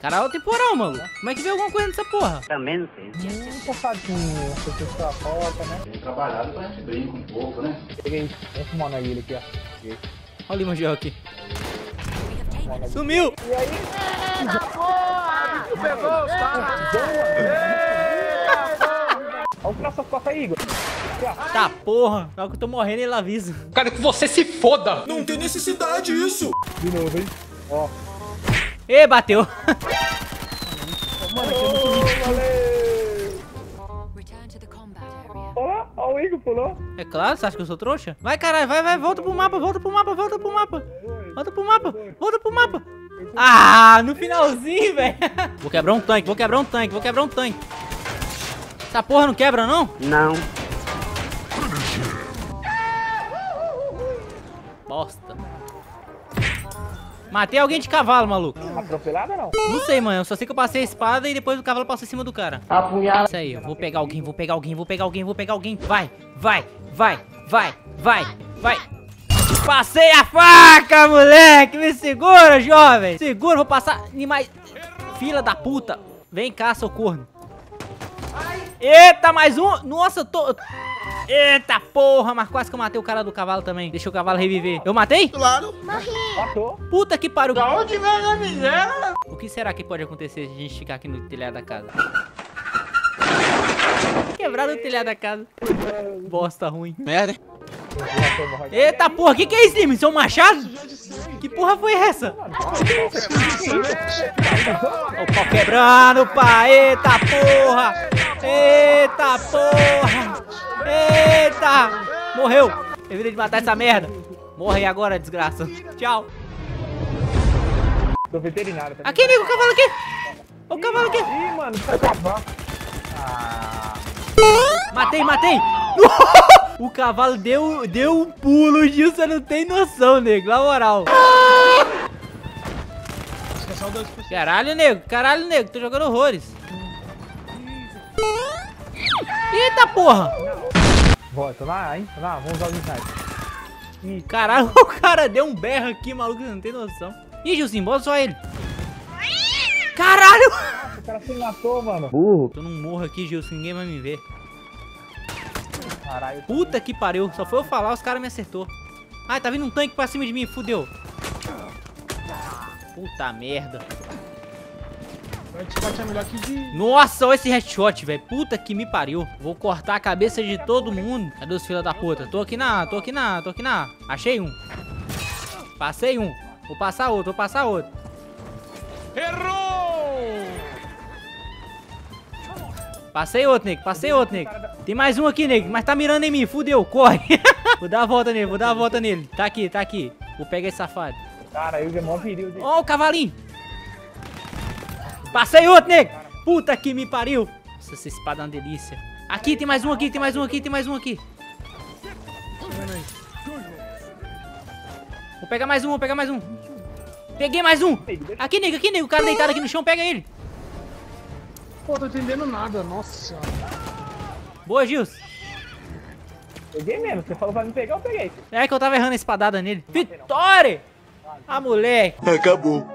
Caralho, temporal, mano. Como é que vê alguma coisa nessa porra? Também não sei. Safadinho, essa pessoa foca, né? Tem trabalhado pra gente brinca um pouco, né? Peguei esse mano aí, ele aqui, ó. Olha o Limogel aqui. Sumiu! E aí? Pegou os caras! Olha o nosso coca aí, Igor. Tá porra. Na hora que eu tô morrendo, ele avisa. Cara, que você se foda! Não tem necessidade isso. De novo, hein? Ó. Ê, bateu. Mano, aqui eu não valeu! Olha, olha o Igor pulou. É claro, você acha que eu sou trouxa? Vai, caralho, vai, volta pro mapa, volta pro mapa, volta pro mapa. Volta pro mapa, volta pro mapa. Ah, no finalzinho, velho. Vou quebrar um tanque, vou quebrar um tanque, vou quebrar um tanque. Essa porra não quebra, não? Não. Bosta. Matei alguém de cavalo, maluco. Atropelada não? Não sei, mano. Eu só sei que eu passei a espada e depois o cavalo passou em cima do cara. Apunhala. Isso aí, eu vou pegar alguém, vou pegar alguém, vou pegar alguém, vou pegar alguém. Vai, vai, vai, vai, vai, vai. Passei a faca, moleque. Me segura, jovem. Segura, vou passar animais. Fila da puta. Vem cá, socorro. Eita, mais um. Nossa, eu tô... Eita porra, mas quase que eu matei o cara do cavalo também. Deixa o cavalo reviver. Eu matei? Claro. Matou. Puta que pariu. Da onde vem a miséria? O que será que pode acontecer se a gente ficar aqui no telhado da casa? Quebraram o telhado da casa. Bosta ruim. Merda. Eita porra, que é isso, Lima? Isso é um machado? Que porra foi essa? O pau quebrando, pá. Eita porra. Eita porra. Eita. Morreu. Eu virei de matar essa merda. Morre aí agora, desgraça. Tchau. Do veterinário. Tá Aqui, nego, o cavalo aqui. O cavalo aqui. Ih, mano, sai cavalo. Ah. Matei, matei. O cavalo deu um pulo, Gil, você não tem noção, nego, na moral. Caralho, nego, tô jogando horrores. Eita porra. Volta lá, hein? Lá, vamos usar o sniper. Caralho, o cara deu um berro aqui, maluco, você não tem noção. Ih, Gilzinho, bota só ele. Caralho. O cara se matou, mano. Burro. Tô num morro aqui, Gilson, ninguém vai me ver. Caralho. Puta que pariu, só foi eu falar, os caras me acertou. Ai, tá vindo um tanque pra cima de mim, fudeu. Puta merda. Vai te bater melhor que de... Nossa, olha esse headshot, velho. Puta que me pariu. Vou cortar a cabeça de todo mundo. Cadê os filhos da puta? Tô aqui na. Achei um. Passei um. Vou passar outro, Errou! Passei outro, nego. Tem mais um aqui, nego. Mas tá mirando em mim, fudeu, corre. Vou dar a volta nele, Tá aqui. Vou pegar esse safado. Cara, eu já mó viril. Ó, o cavalinho. Passei outro, nego. Puta que me pariu. Nossa, essa espada é uma delícia. Aqui, tem mais um aqui. Vou pegar mais um, Peguei mais um. Aqui, nego. O cara deitado aqui no chão, pega ele. Pô, tô entendendo nada, nossa senhora. Boa, Gils. Peguei mesmo, você falou pra me pegar, eu peguei. É que eu tava errando a espadada nele. Vitória! Ah, moleque. Acabou.